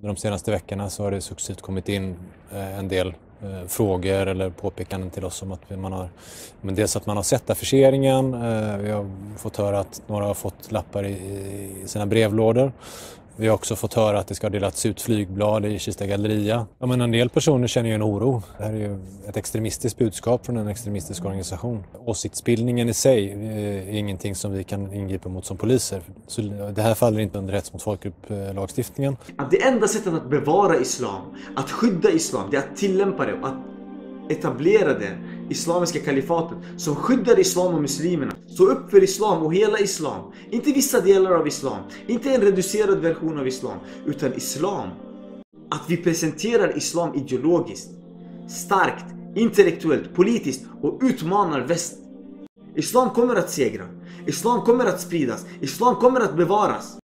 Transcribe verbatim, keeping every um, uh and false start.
De senaste veckorna så har det successivt kommit in en del frågor eller påpekanden till oss om att man har, men dels att man har sett affischeringen, vi har fått höra att några har fått lappar i, i sina brevlådor. Vi har också fått höra att det ska delats ut flygblad i Kista galleria. Ja, men en del personer känner ju en oro. Det här är ju ett extremistiskt budskap från en extremistisk organisation. Åsiktsbildningen i sig är ingenting som vi kan ingripa mot som poliser. Så det här faller inte under hets mot folkgrupp-lagstiftningen. Att det enda sättet att bevara islam, att skydda islam, det är att tillämpa det och att etablera det islamiska kalifatet som skyddar islam och muslimerna. Så upp för islam och hela islam. Inte vissa delar av islam. Inte en reducerad version av islam. Utan islam. Att vi presenterar islam ideologiskt. Starkt, intellektuellt, politiskt och utmanar väst. Islam kommer att segra. Islam kommer att spridas. Islam kommer att bevaras.